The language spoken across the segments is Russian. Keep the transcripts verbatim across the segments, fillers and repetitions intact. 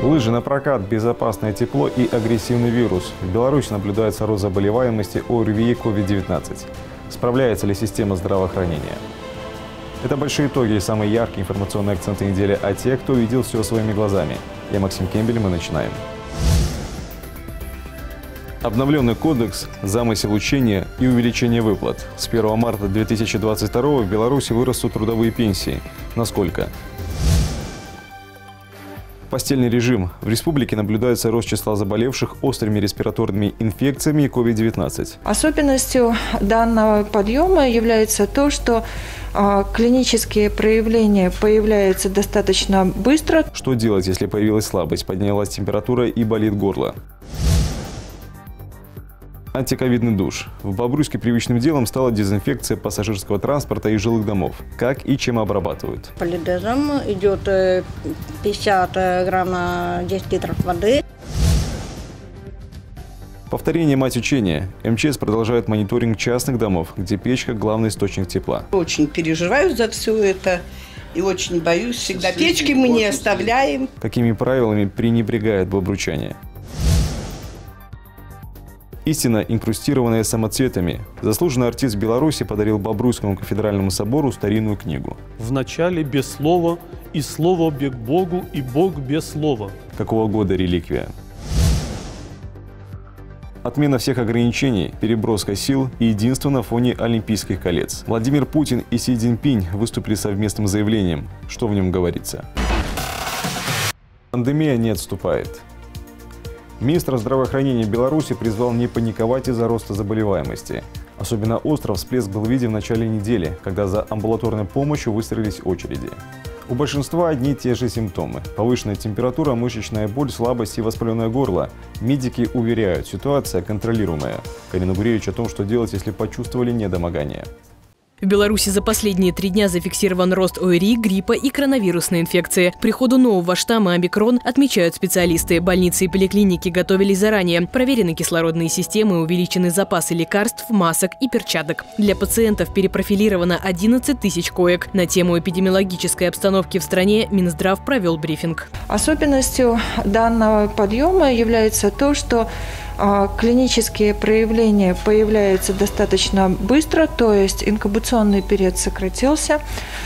Лыжи на прокат, безопасное тепло и агрессивный вирус. В Беларуси наблюдается рост заболеваемости ОРВИ ковид девятнадцать. Справляется ли система здравоохранения? Это большие итоги и самые яркие информационные акценты недели о тех, кто увидел все своими глазами. Я Максим Кембель, мы начинаем. Обновленный кодекс, замысел учения и увеличение выплат. С первого марта две тысячи двадцать второго в Беларуси вырастут трудовые пенсии. Насколько? Постельный режим. В республике наблюдается рост числа заболевших острыми респираторными инфекциями ковид девятнадцать. Особенностью данного подъема является то, что э, клинические проявления появляются достаточно быстро. Что делать, если появилась слабость, поднялась температура и болит горло? Антиковидный душ. В Бобруйске привычным делом стала дезинфекция пассажирского транспорта и жилых домов. Как и чем обрабатывают? Полидезом идет пятьдесят грамм на десять литров воды. Повторение – мать учения. МЧС продолжает мониторинг частных домов, где печка – главный источник тепла. Очень переживаю за все это и очень боюсь. Всегда печки мы не оставляем. Какими правилами пренебрегают бобручане? Истина, инкрустированная самоцветами. Заслуженный артист Беларуси подарил Бобруйскому кафедральному собору старинную книгу. В начале без слова, и слово бег Богу, и Бог без слова. Какого года реликвия? Отмена всех ограничений, переброска сил и единство на фоне Олимпийских колец. Владимир Путин и Си Цзиньпинь выступили совместным заявлением. Что в нем говорится? Пандемия не отступает. Министр здравоохранения Беларуси призвал не паниковать из-за роста заболеваемости. Особенно остро всплеск был виден в начале недели, когда за амбулаторной помощью выстроились очереди. У большинства одни и те же симптомы – повышенная температура, мышечная боль, слабость и воспаленное горло. Медики уверяют, ситуация контролируемая. Карина Гуревич о том, что делать, если почувствовали недомогание. В Беларуси за последние три дня зафиксирован рост ОРВИ, гриппа и коронавирусной инфекции. К приходу нового штамма омикрон, отмечают специалисты. Больницы и поликлиники готовились заранее. Проверены кислородные системы, увеличены запасы лекарств, масок и перчаток. Для пациентов перепрофилировано одиннадцать тысяч коек. На тему эпидемиологической обстановки в стране Минздрав провел брифинг. Особенностью данного подъема является то, что клинические проявления появляются достаточно быстро, то есть инкубационный период сократился,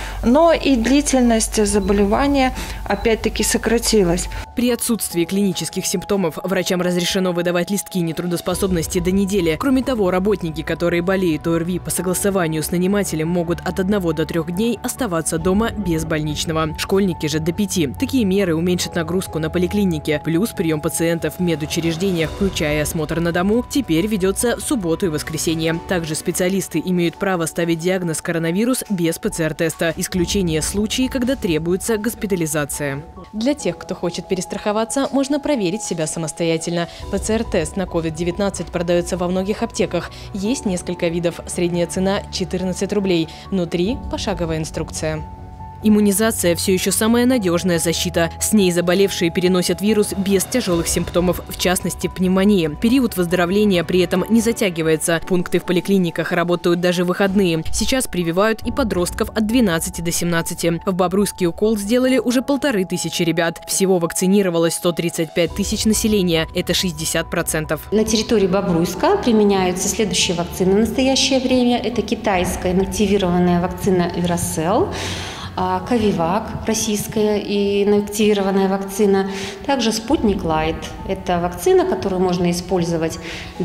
но и длительность заболевания опять-таки сократилась. При отсутствии клинических симптомов врачам разрешено выдавать листки нетрудоспособности до недели. Кроме того, работники, которые болеют ОРВИ по согласованию с нанимателем, могут от одного до трех дней оставаться дома без больничного. Школьники же до пяти. Такие меры уменьшат нагрузку на поликлинике. Плюс прием пациентов в медучреждениях, включая осмотр на дому, теперь ведется в субботу и воскресенье. Также специалисты имеют право ставить диагноз коронавирус без ПЦР-теста. Исключение случаи, когда требуется госпитализация. Для тех, кто хочет перестраховаться, можно проверить себя самостоятельно. ПЦР-тест на ковид девятнадцать продается во многих аптеках. Есть несколько видов. Средняя цена – четырнадцать рублей. Внутри – пошаговая инструкция. Иммунизация – все еще самая надежная защита. С ней заболевшие переносят вирус без тяжелых симптомов, в частности пневмонии. Период выздоровления при этом не затягивается. Пункты в поликлиниках работают даже в выходные. Сейчас прививают и подростков от двенадцати до семнадцати. В Бобруйске укол сделали уже полторы тысячи ребят. Всего вакцинировалось сто тридцать пять тысяч населения. Это шестьдесят процентов. На территории Бобруйска применяются следующие вакцины в настоящее время. Это китайская инактивированная вакцина Верасел, Ковивак, российская и инактивированная вакцина. Также Спутник Лайт. Это вакцина, которую можно использовать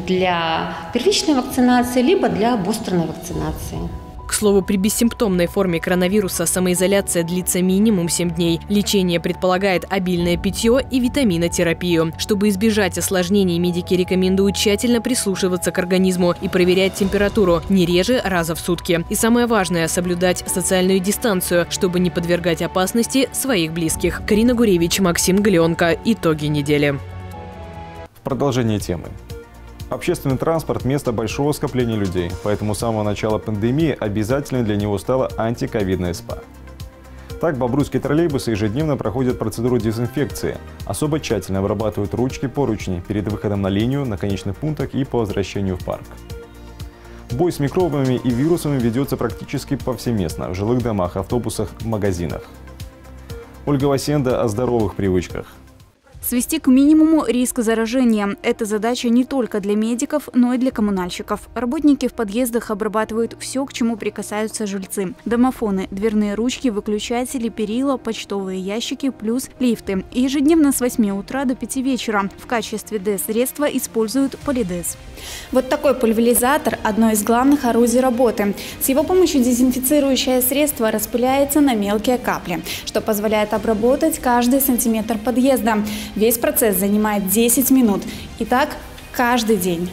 для первичной вакцинации, либо для бустерной вакцинации. К слову, при бессимптомной форме коронавируса самоизоляция длится минимум семь дней. Лечение предполагает обильное питье и витаминотерапию. Чтобы избежать осложнений, медики рекомендуют тщательно прислушиваться к организму и проверять температуру не реже раза в сутки. И самое важное – соблюдать социальную дистанцию, чтобы не подвергать опасности своих близких. Карина Гуревич, Максим Галеонко. Итоги недели. В продолжение темы. Общественный транспорт – место большого скопления людей, поэтому с самого начала пандемии обязательной для него стала антиковидная СПА. Так, бобруйские троллейбусы ежедневно проходят процедуру дезинфекции. Особо тщательно обрабатывают ручки, поручни перед выходом на линию, на конечных пунктах и по возвращению в парк. Бой с микробами и вирусами ведется практически повсеместно – в жилых домах, автобусах, магазинах. Ольга Васенда о здоровых привычках. Свести к минимуму риск заражения. Это задача не только для медиков, но и для коммунальщиков. Работники в подъездах обрабатывают все, к чему прикасаются жильцы. Домофоны, дверные ручки, выключатели, перила, почтовые ящики, плюс лифты. И ежедневно с восьми утра до пяти вечера в качестве ДЭС-средства используют полидез. Вот такой пульверизатор – одно из главных орудий работы. С его помощью дезинфицирующее средство распыляется на мелкие капли, что позволяет обработать каждый сантиметр подъезда. Весь процесс занимает десять минут. И так каждый день.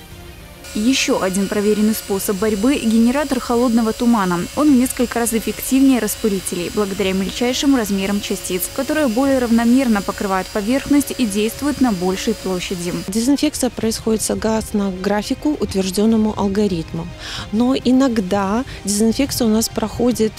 Еще один проверенный способ борьбы – генератор холодного тумана. Он в несколько раз эффективнее распылителей, благодаря мельчайшим размерам частиц, которые более равномерно покрывают поверхность и действуют на большей площади. Дезинфекция происходит согласно графику, утвержденному алгоритмом. Но иногда дезинфекция у нас проходит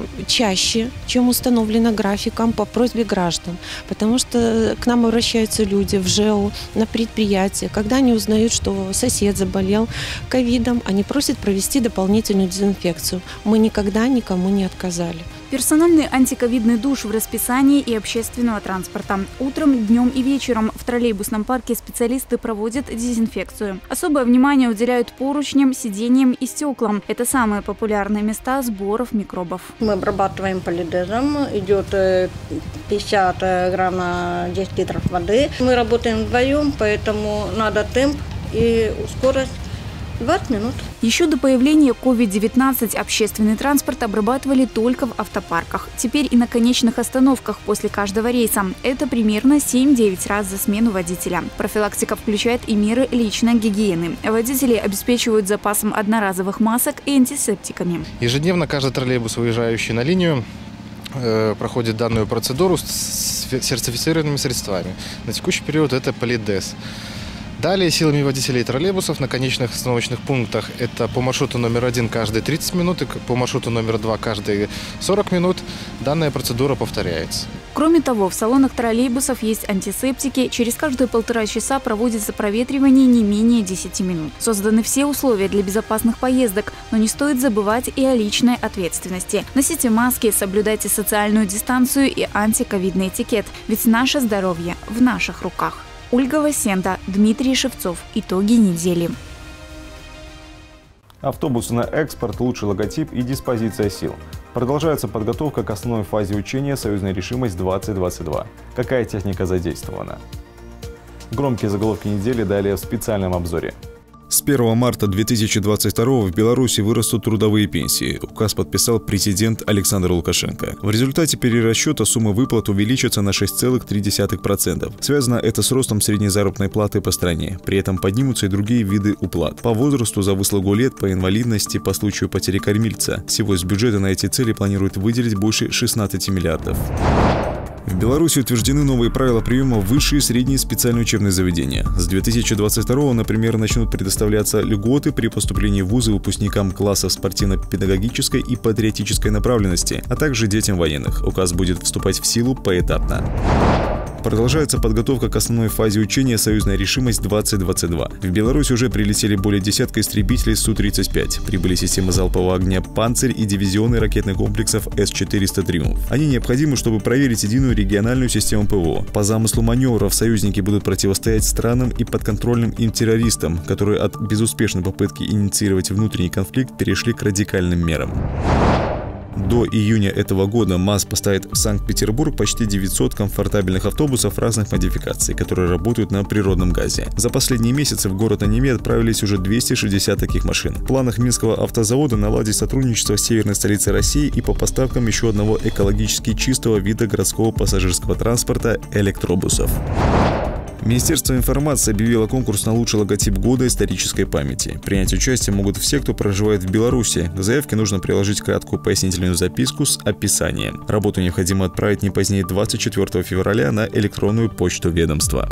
чаще, чем установлено графиком по просьбе граждан. Потому что к нам обращаются люди в ЖЭО, на предприятии, когда они узнают, что сосед заболел ковидом, они просят провести дополнительную дезинфекцию. Мы никогда никому не отказали. Персональный антиковидный душ в расписании и общественного транспорта. Утром, днем и вечером в троллейбусном парке специалисты проводят дезинфекцию. Особое внимание уделяют поручням, сиденьям и стеклам. Это самые популярные места сборов микробов. Мы обрабатываем полидезом. Идет пятьдесят грамм на десять литров воды. Мы работаем вдвоем, поэтому надо темп и скорость. двадцать минут. Еще до появления ковид девятнадцать общественный транспорт обрабатывали только в автопарках. Теперь и на конечных остановках после каждого рейса. Это примерно семь-девять раз за смену водителя. Профилактика включает и меры личной гигиены. Водители обеспечивают запасом одноразовых масок и антисептиками. Ежедневно каждый троллейбус, выезжающий на линию, проходит данную процедуру с сертифицированными средствами. На текущий период это полидез. Далее силами водителей троллейбусов на конечных остановочных пунктах это по маршруту номер один каждые тридцать минут и по маршруту номер два каждые сорок минут данная процедура повторяется. Кроме того, в салонах троллейбусов есть антисептики. Через каждые полтора часа проводится проветривание не менее десяти минут. Созданы все условия для безопасных поездок, но не стоит забывать и о личной ответственности. Носите маски, соблюдайте социальную дистанцию и антиковидный этикет. Ведь наше здоровье в наших руках. Ольга Васенда, Дмитрий Шевцов. Итоги недели. Автобусы на экспорт, лучший логотип и диспозиция сил. Продолжается подготовка к основной фазе учения «Союзная решимость-двадцать двадцать два». Какая техника задействована? Громкие заголовки недели далее в специальном обзоре. С первого марта две тысячи двадцать второго в Беларуси вырастут трудовые пенсии. Указ подписал президент Александр Лукашенко. В результате перерасчета суммы выплат увеличатся на шесть целых три десятых процента. Связано это с ростом средней заработной платы по стране. При этом поднимутся и другие виды уплат. По возрасту, за выслугу лет, по инвалидности, по случаю потери кормильца. Всего из бюджета на эти цели планируют выделить больше шестнадцати миллиардов. В Беларуси утверждены новые правила приема в высшие и средние специальные учебные заведения. С две тысячи двадцать второго, например, начнут предоставляться льготы при поступлении в вузы выпускникам классов спортивно-педагогической и патриотической направленности, а также детям военных. Указ будет вступать в силу поэтапно. Продолжается подготовка к основной фазе учения «Союзная решимость-двадцать двадцать два». В Беларусь уже прилетели более десятка истребителей Су тридцать пять. Прибыли системы залпового огня «Панцирь» и дивизионы ракетных комплексов С четыреста «Триумф». Они необходимы, чтобы проверить единую региональную систему ПВО. По замыслу маневров союзники будут противостоять странам и подконтрольным им террористам, которые от безуспешной попытки инициировать внутренний конфликт перешли к радикальным мерам. До июня этого года МАЗ поставит в Санкт-Петербург почти девятьсот комфортабельных автобусов разных модификаций, которые работают на природном газе. За последние месяцы в город на Неме отправились уже двести шестьдесят таких машин. В планах Минского автозавода наладить сотрудничество с северной столицей России и по поставкам еще одного экологически чистого вида городского пассажирского транспорта – электробусов. Министерство информации объявило конкурс на лучший логотип года исторической памяти. Принять участие могут все, кто проживает в Беларуси. К заявке нужно приложить краткую пояснительную записку с описанием. Работу необходимо отправить не позднее двадцать четвёртого февраля на электронную почту ведомства.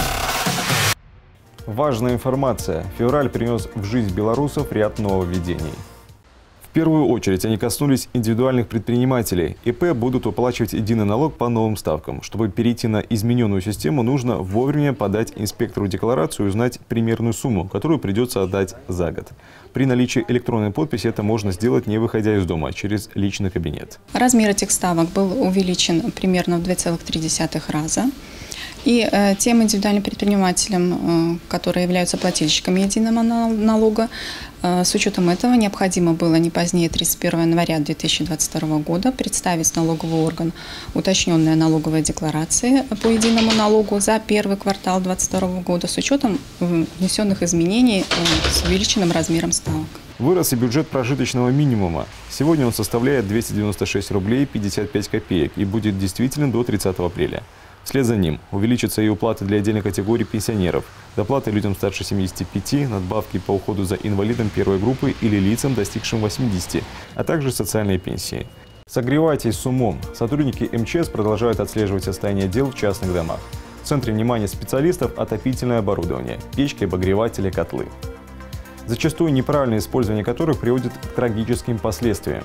Важная информация. Февраль принес в жизнь белорусов ряд нововведений. В первую очередь они коснулись индивидуальных предпринимателей. ИП будут уплачивать единый налог по новым ставкам. Чтобы перейти на измененную систему, нужно вовремя подать инспектору декларацию и узнать примерную сумму, которую придется отдать за год. При наличии электронной подписи это можно сделать, не выходя из дома, а через личный кабинет. Размер этих ставок был увеличен примерно в два целых три десятых раза. И э, тем индивидуальным предпринимателям, э, которые являются плательщиками единого налога, э, с учетом этого необходимо было не позднее тридцать первого января две тысячи двадцать второго года представить в налоговый орган уточненные налоговые декларации по единому налогу за первый квартал две тысячи двадцать второго года с учетом внесенных изменений э, с увеличенным размером ставок. Вырос и бюджет прожиточного минимума. Сегодня он составляет двести девяносто шесть рублей пятьдесят пять копеек и будет действителен до тридцатого апреля. Вслед за ним увеличатся и уплаты для отдельных категорий пенсионеров, доплаты людям старше семидесяти пяти, надбавки по уходу за инвалидом первой группы или лицам, достигшим восьмидесяти, а также социальные пенсии. Согревайтесь с умом. Сотрудники эм че эс продолжают отслеживать состояние дел в частных домах. В центре внимания специалистов отопительное оборудование, печки, обогреватели, котлы. Зачастую неправильное использование которых приводит к трагическим последствиям.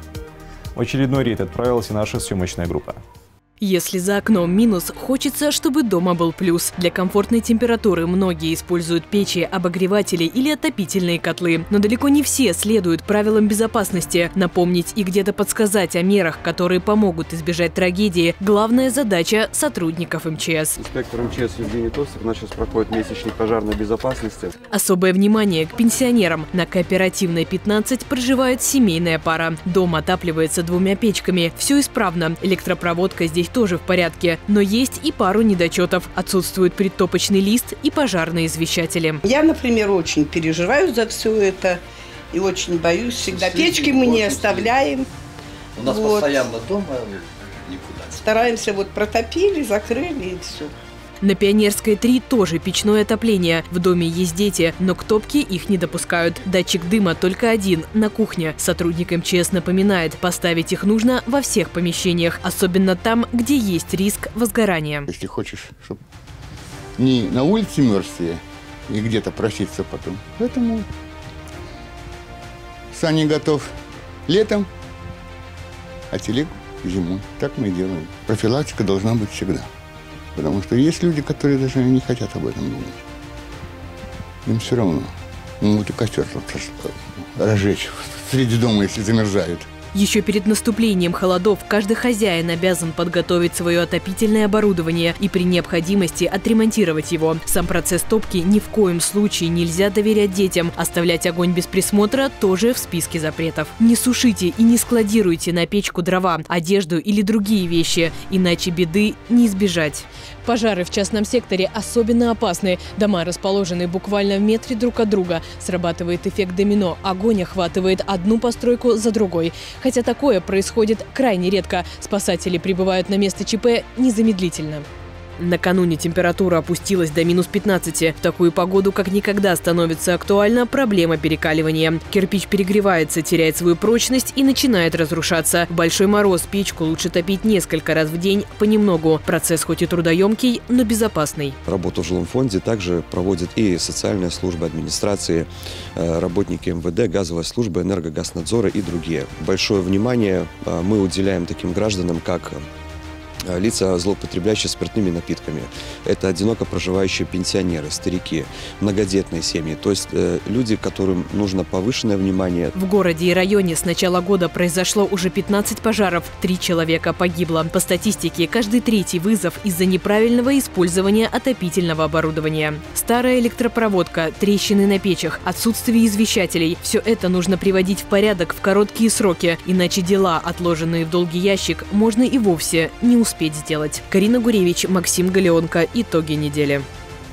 В очередной рейд отправилась и наша съемочная группа. Если за окном минус, хочется, чтобы дома был плюс. Для комфортной температуры многие используют печи, обогреватели или отопительные котлы. Но далеко не все следуют правилам безопасности. Напомнить и где-то подсказать о мерах, которые помогут избежать трагедии – главная задача сотрудников эм че эс. Инспектор эм че эс Евгений Тостов у нас сейчас проходит месячник пожарной безопасности. Особое внимание к пенсионерам. На Кооперативной пятнадцать проживает семейная пара. Дом отапливается двумя печками. Все исправно. Электропроводка здесь тоже в порядке. Но есть и пару недочетов. Отсутствует предтопочный лист и пожарные извещатели. Я, например, очень переживаю за все это и очень боюсь. Всегда печки мы не оставляем. У нас вот. Постоянно дома никуда. Стараемся, вот протопили, закрыли и все. На Пионерской три тоже печное отопление. В доме есть дети, но к топке их не допускают. Датчик дыма только один – на кухне. Сотрудник эм че эс напоминает, поставить их нужно во всех помещениях, особенно там, где есть риск возгорания. Если хочешь, чтобы не на улице мерзли и где-то проситься потом. Поэтому сани готов летом, а телегу зимой. Так мы и делаем. Профилактика должна быть всегда. Потому что есть люди, которые даже не хотят об этом думать. Им все равно. Могут и костер разжечь среди дома, если замерзают. Еще перед наступлением холодов каждый хозяин обязан подготовить свое отопительное оборудование и при необходимости отремонтировать его. Сам процесс топки ни в коем случае нельзя доверять детям. Оставлять огонь без присмотра тоже в списке запретов. Не сушите и не складируйте на печку дрова, одежду или другие вещи, иначе беды не избежать. Пожары в частном секторе особенно опасны. Дома расположены буквально в метре друг от друга. Срабатывает эффект домино. Огонь охватывает одну постройку за другой. Хотя такое происходит крайне редко. Спасатели прибывают на место ЧП незамедлительно. Накануне температура опустилась до минус пятнадцати. В такую погоду как никогда становится актуальна проблема перекаливания. Кирпич перегревается, теряет свою прочность и начинает разрушаться. В большой мороз печку лучше топить несколько раз в день понемногу. Процесс хоть и трудоемкий, но безопасный. Работу в жилом фонде также проводят и социальная служба администрации, работники эм вэ дэ, газовая служба, энергогазнадзора и другие. Большое внимание мы уделяем таким гражданам, как лица, злоупотребляющие спиртными напитками. Это одиноко проживающие пенсионеры, старики, многодетные семьи. То есть э, люди, которым нужно повышенное внимание. В городе и районе с начала года произошло уже пятнадцать пожаров. Три человека погибло. По статистике, каждый третий вызов из-за неправильного использования отопительного оборудования. Старая электропроводка, трещины на печах, отсутствие извещателей. Все это нужно приводить в порядок в короткие сроки. Иначе дела, отложенные в долгий ящик, можно и вовсе не успеть. успеть сделать. Карина Гуревич, Максим Галеонко. Итоги недели.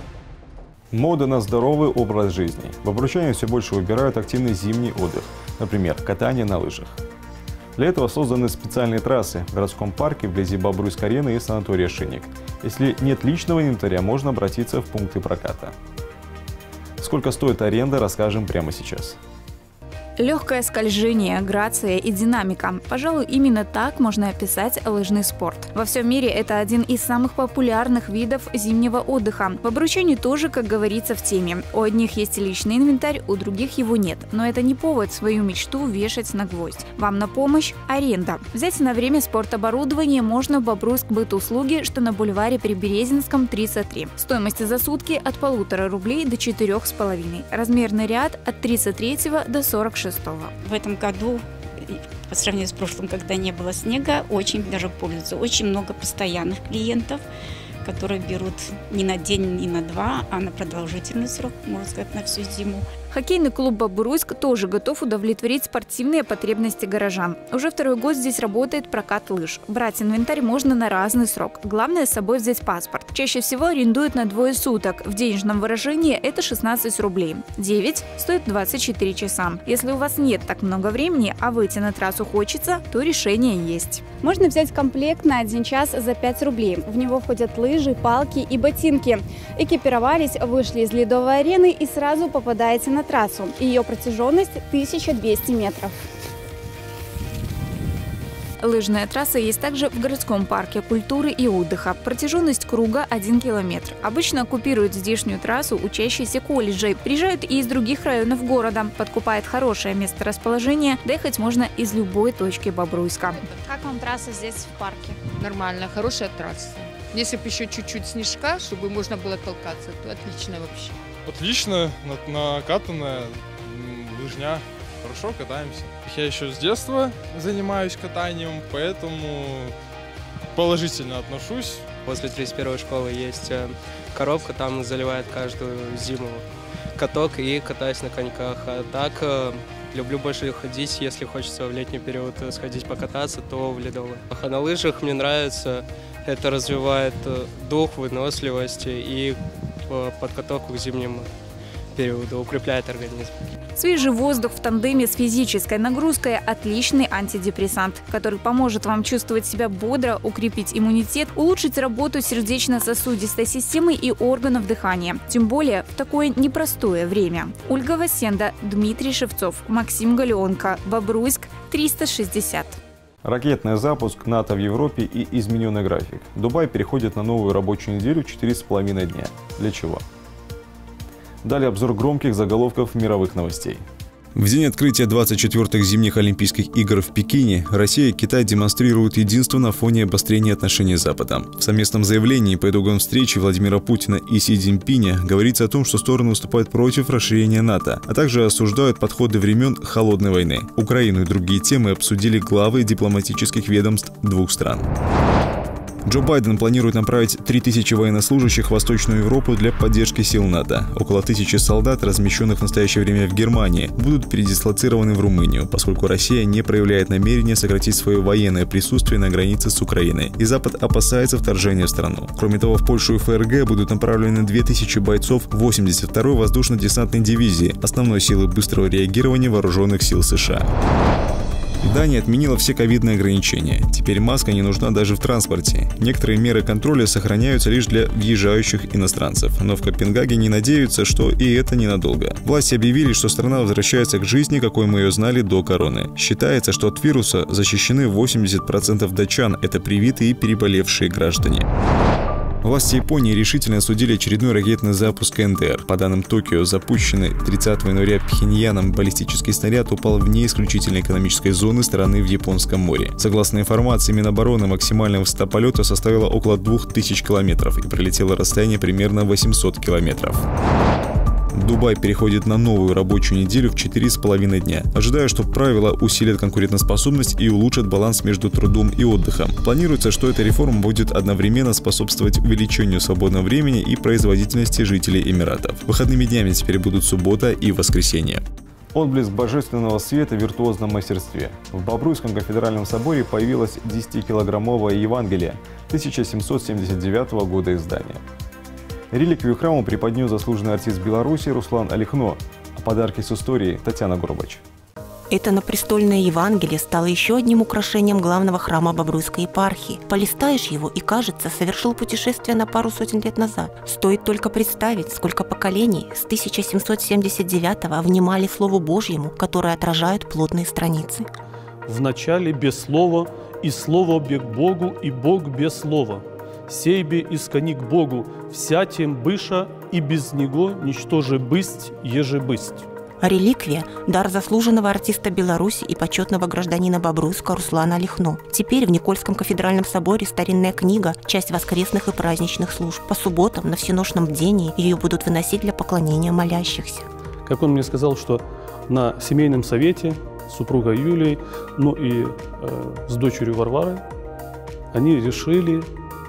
Мода на здоровый образ жизни. Бобруйчане все больше выбирают активный зимний отдых. Например, катание на лыжах. Для этого созданы специальные трассы в городском парке вблизи Бобруйской арены и санатория «Шинник». Если нет личного инвентаря, можно обратиться в пункты проката. Сколько стоит аренда, расскажем прямо сейчас. Легкое скольжение, грация и динамика. Пожалуй, именно так можно описать лыжный спорт. Во всем мире это один из самых популярных видов зимнего отдыха. Бобруйчане тоже, как говорится, в теме. У одних есть личный инвентарь, у других его нет. Но это не повод свою мечту вешать на гвоздь. Вам на помощь аренда. Взять на время спортоборудование можно в Бобруйск бытуслуги, что на бульваре при Березинском тридцать три. Стоимость за сутки от полутора рублей до четырех с половиной. Размерный ряд от тридцать третьего до сорок шестого. В этом году, по сравнению с прошлым, когда не было снега, очень даже пользуются. Очень много постоянных клиентов. которые берут не на день, не на два, а на продолжительный срок, можно сказать, на всю зиму. Хоккейный клуб «Бобруйск» тоже готов удовлетворить спортивные потребности горожан. Уже второй год здесь работает прокат лыж. Брать инвентарь можно на разный срок. Главное с собой взять паспорт. Чаще всего арендуют на двое суток. В денежном выражении это шестнадцать рублей. девять стоит двадцать четыре часа. Если у вас нет так много времени, а выйти на трассу хочется, то решение есть. Можно взять комплект на один час за пять рублей. В него входят лыжи, палки и ботинки. Экипировались, вышли из ледовой арены и сразу попадаете на трассу. Ее протяженность тысяча двести метров. Лыжная трасса есть также в городском парке культуры и отдыха. Протяженность круга один километр. Обычно оккупируют здешнюю трассу учащиеся колледжей. Приезжают и из других районов города. Подкупает хорошее месторасположение. Доехать можно из любой точки Бобруйска. Как вам трасса здесь в парке? Нормально, хорошая трасса. Если бы еще чуть-чуть снежка, чтобы можно было толкаться, то отлично вообще. Отлично, накатанная лыжня, хорошо катаемся. Я еще с детства занимаюсь катанием, поэтому положительно отношусь. Возле тридцать первой школы есть коробка, там заливает каждую зиму каток и катаюсь на коньках. А так люблю больше ходить, если хочется в летний период сходить покататься, то в ледовый. А на лыжах мне нравится, это развивает дух, выносливость и подготовку к зимнему периоду, укрепляет организм. Свежий воздух в тандеме с физической нагрузкой – отличный антидепрессант, который поможет вам чувствовать себя бодро, укрепить иммунитет, улучшить работу сердечно-сосудистой системы и органов дыхания. Тем более в такое непростое время. Ольга Васенда, Дмитрий Шевцов, Максим Галеонко, Бобруйск, триста шестьдесят. Ракетный запуск НАТО в Европе и измененный график. Дубай переходит на новую рабочую неделю четыре с половиной дня. Для чего? Далее обзор громких заголовков мировых новостей. В день открытия двадцать четвёртых зимних Олимпийских игр в Пекине Россия и Китай демонстрируют единство на фоне обострения отношений с Западом. В совместном заявлении по итогам встречи Владимира Путина и Си Цзиньпиня говорится о том, что стороны выступают против расширения НАТО, а также осуждают подходы времен Холодной войны. Украину и другие темы обсудили главы дипломатических ведомств двух стран. Джо Байден планирует направить три тысячи военнослужащих в Восточную Европу для поддержки сил НАТО. Около тысячи солдат, размещенных в настоящее время в Германии, будут передислоцированы в Румынию, поскольку Россия не проявляет намерения сократить свое военное присутствие на границе с Украиной, и Запад опасается вторжения в страну. Кроме того, в Польшу и ФРГ будут направлены две тысячи бойцов восемьдесят второй воздушно-десантной дивизии, основной силы быстрого реагирования вооруженных сил США. Дания отменила все ковидные ограничения. Теперь маска не нужна даже в транспорте. Некоторые меры контроля сохраняются лишь для въезжающих иностранцев. Но в Копенгагене надеются, что и это ненадолго. Власти объявили, что страна возвращается к жизни, какой мы ее знали до короны. Считается, что от вируса защищены восемьдесят процентов датчан. Это привитые и переболевшие граждане. Власти Японии решительно осудили очередной ракетный запуск эн дэ эр. По данным Токио, запущенный тридцатого января Пхеньяном баллистический снаряд упал вне исключительной экономической зоны страны в Японском море. Согласно информации Минобороны, максимальная высота полета составила около двух тысяч километров и пролетело расстояние примерно восемьсот километров. Дубай переходит на новую рабочую неделю в четыре с половиной дня. Ожидая, что правила усилят конкурентоспособность и улучшат баланс между трудом и отдыхом. Планируется, что эта реформа будет одновременно способствовать увеличению свободного времени и производительности жителей Эмиратов. Выходными днями теперь будут суббота и воскресенье. Отблеск божественного света в виртуозном мастерстве. В Бобруйском кафедральном соборе появилось десятикилограммовое Евангелие тысяча семьсот семьдесят девятого года издания. Реликвию храма преподнес заслуженный артист Беларуси Руслан Алихно, а подарки с историей Татьяна Горбач. Это напрестольное Евангелие стало еще одним украшением главного храма Бобруйской епархии. Полистаешь его и, кажется, совершил путешествие на пару сотен лет назад. Стоит только представить, сколько поколений с тысяча семьсот семьдесят девятого внимали Слову Божьему, которое отражают плотные страницы. В начале без слова, и слово бег Богу, и Бог без слова. Сейбе искони к Богу, вся тем быша, и без него ничто же бысть, еже бысть. А реликвия – дар заслуженного артиста Беларуси и почетного гражданина Бобруйска Руслана Алихно. Теперь в Никольском кафедральном соборе старинная книга – часть воскресных и праздничных служб. По субботам на всеношном бдении ее будут выносить для поклонения молящихся. Как он мне сказал, что на семейном совете с супругой Юлией, ну и э, с дочерью Варварой, они решили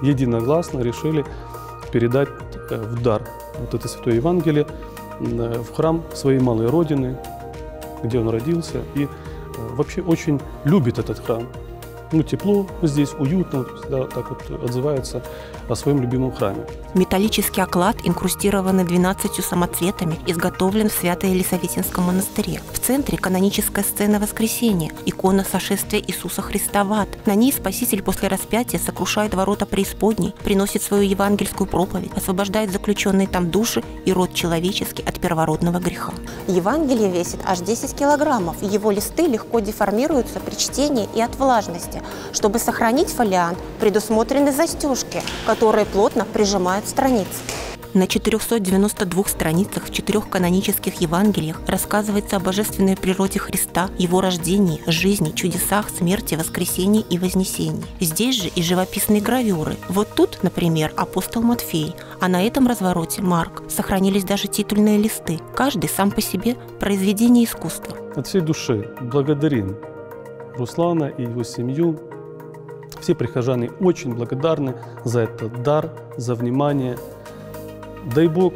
единогласно решили передать в дар вот это Святое Евангелие в храм своей малой родины, где он родился, и вообще очень любит этот храм. Ну, тепло здесь, уютно, всегда так вот отзывается о своем любимом храме. Металлический оклад, инкрустированный двенадцатью самоцветами, изготовлен в Свято-Елисаветинском монастыре. В центре каноническая сцена Воскресения, икона сошествия Иисуса Христа в ад. На ней Спаситель после распятия сокрушает ворота преисподней, приносит свою евангельскую проповедь, освобождает заключенные там души и род человеческий от первородного греха. Евангелие весит аж десять килограммов, его листы легко деформируются при чтении и от влажности. Чтобы сохранить фолиант, предусмотрены застежки, которые плотно прижимают страницы. На четырёхстах девяноста двух страницах в четырех канонических Евангелиях рассказывается о божественной природе Христа, его рождении, жизни, чудесах, смерти, воскресении и вознесении. Здесь же и живописные гравюры. Вот тут, например, апостол Матфей, а на этом развороте Марк. Сохранились даже титульные листы. Каждый сам по себе произведение искусства. От всей души благодарим Руслана и его семью. Все прихожане очень благодарны за этот дар, за внимание. Дай Бог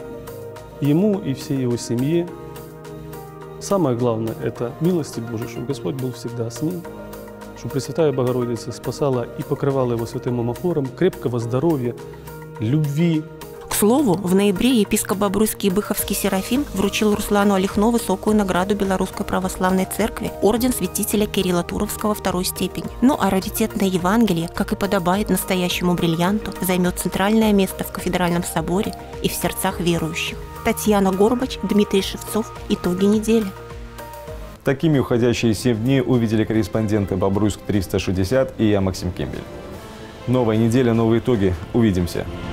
ему и всей его семье. Самое главное – это милости Божией, чтобы Господь был всегда с ним, чтобы Пресвятая Богородица спасала и покрывала его святым омофором, крепкого здоровья, любви. К слову, в ноябре епископ Бобруйский и Быховский Серафим вручил Руслану Олехно высокую награду Белорусской Православной Церкви – орден святителя Кирилла Туровского второй степени. Ну а раритетное Евангелие, как и подобает настоящему бриллианту, займет центральное место в Кафедральном соборе и в сердцах верующих. Татьяна Горбач, Дмитрий Шевцов. Итоги недели. Такими уходящие семь дней увидели корреспонденты Бобруйск триста шестьдесят и я, Максим Кембель. Новая неделя, новые итоги. Увидимся.